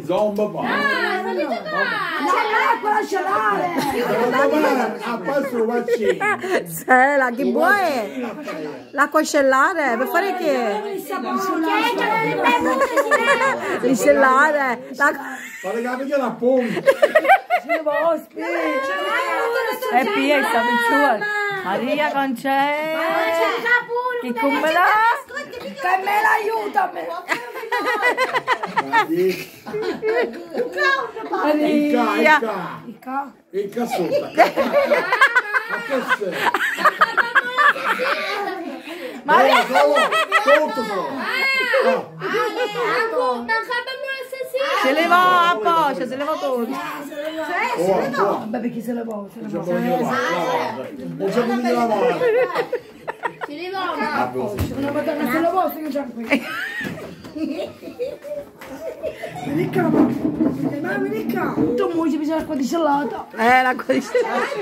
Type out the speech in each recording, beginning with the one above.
Zomba va. C'è l'acqua, lascialare. A passo vaccino. La che vuoi? L'acqua scellare, per fare che? Riscellare. Fare capire la pompa. E pia sta in Maria Concè. Che come la? Carmela, aiutami. Maria. Il cassuta. Maria. Tutto solo. Se levò a posto, se levò tutto. Vabbè, perché se levò? Non c'è venuto la mano. Si levò, una madonna, se levò, io già qui. Vieni qua, vieni qua. Tu muoci bisogna l'acqua di gelata. L'acqua di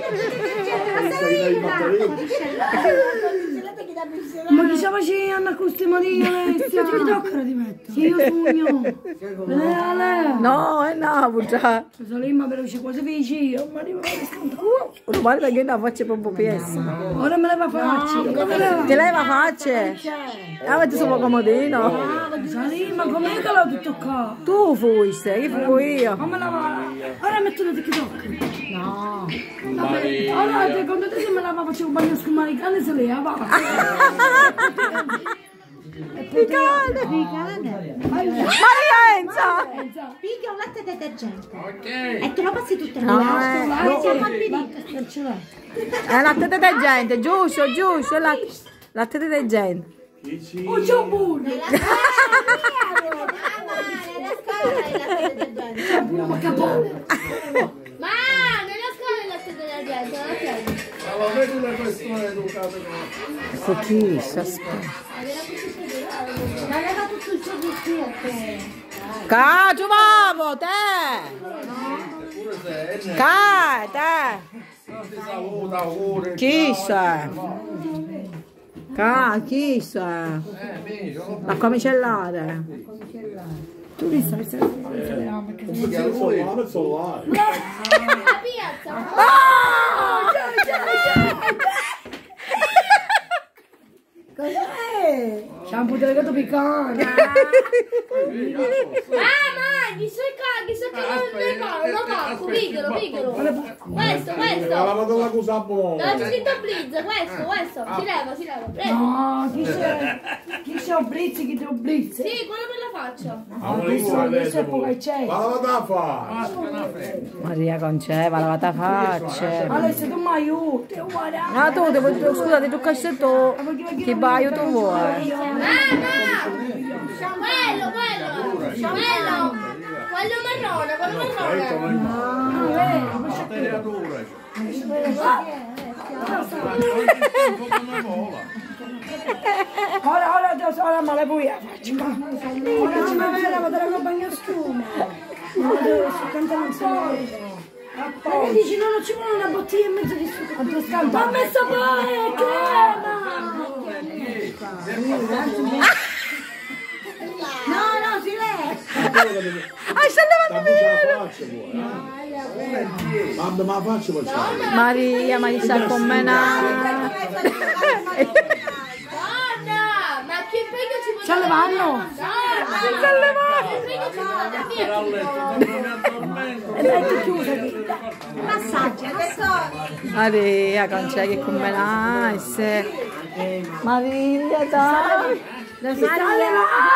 Ma chi stava facendo queste Maria? Ti toccano di mettere. Sì, io sogno. No, è no, già. Salimma però c'è quasi vicino. Ma arriva Non vale perché la faccia proprio pessima. ora me la va faccia. Ti leva faccia? Avete solo comodino. Salimma, com'è che l'ho tutto qua? Tu fuiste, io fui io. Come la va? Ora metto le TikTok. No. Allora, secondo te se me la facevo un bagno schiumare i cani se le lava? I cani! Maria Enza! Piglia un latte detergente. Ok. E te lo passi tutte le No, è latte detergente, giusto, giusto, è latte detergente. Oh, c'è un burro! Ma nella scuola il latte detergente, ok. Ma vedi le persone educate Su chi? Aspetta. Ma aveva tutto il suo vestito. Cacio, vamo, te! Te! Chi sei? Chi sei? L'acqua micellare. Tu mi stai sempre il solare. La piazza. Cos'è? Shampoo delegato piccante. Chissà che non parco, piccolo. Questo. La lavata la cosa buona. No, c'è scritto Blizz, questo. Si leva, prego. No, chi c'è un blitz, chi c'è un blitz? Sì, quello per la faccia. Questo è poi c'è. La lavata fa. Maria Concè, va lavata faccia. Allora se tu mi aiuti, guarda. No, tu, scusate, tu cassetto, che aiuto vuoi? Quello marrone. Ora me la vuoi faccio. Ora ci va bene, vado a bagno schiuma. Ma dici no, non ci vuole una bottiglia e mezzo di succo. Ma ho messo poi crema. No, si leva. Sta levando Mamma, ma faccio Maria, ma gli sta con me. Donna, ma che pega ci vuole? Ci levano? Massaggia. Maria Concè, che con me nice. Maria, dai. Rosalia!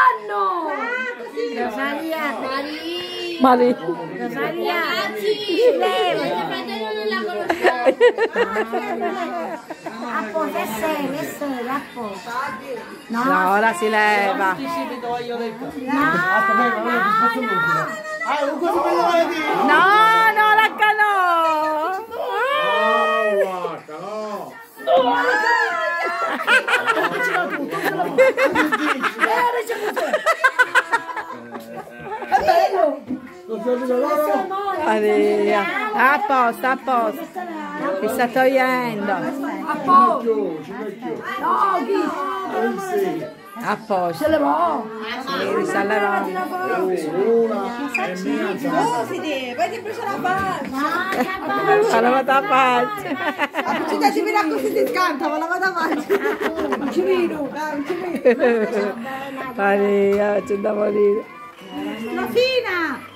Maria. Rosalia, leva, mio fratello non la conosciamo. A posto, è serio, a posto. No, ora si leva. No, l'acca no. Maria, a posto, ti sta togliendo. A posto. No, chi? A posto. Se levò. Sì, si allevò. Poi ti preso la faccia. Ha lavato la faccia. La ci mira così ti scanta, ma lavata la faccia. Un civino. Maria, c'è da morire. La fina.